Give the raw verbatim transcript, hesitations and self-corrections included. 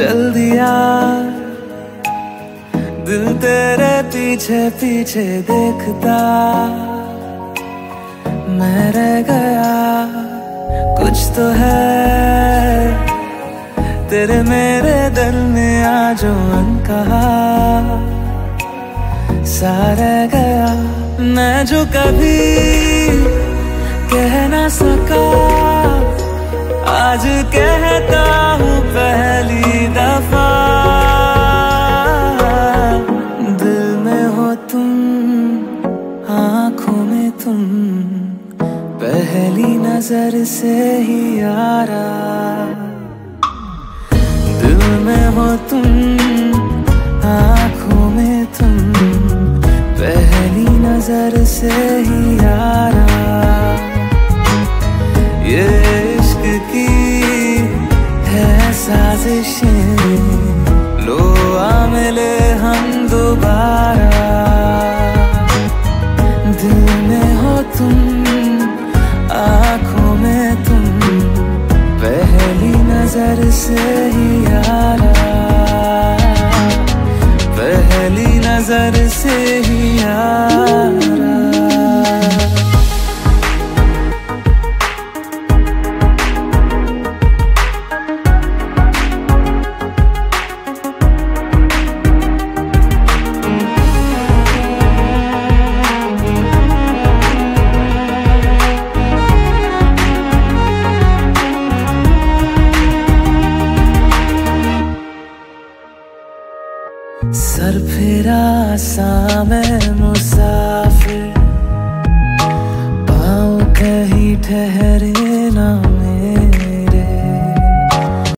चल दिया, दिल तेरे पीछे पीछे देखता मैं रह गया। कुछ तो है तेरे मेरे दरमिया जो अनकहा सा रह गया। मैं जो कभी कह ना सका आज कहता हूँ पहली दफा। दिल में हो तुम, आँखों में तुम, पहली नजर से ही यारा। दिल में हो तुम, आँखों में तुम, पहली नजर से ही यारा। ये इश्क की है साजिशें, लो आ मिले हम दोबारा। दिल में हो तुम, आँखों में तुम, पहली नजर से ही यारा। पहली नजर से ही यारा। सर फिरा सा मैं मुसाफिर, पाँव कहीं ठहरे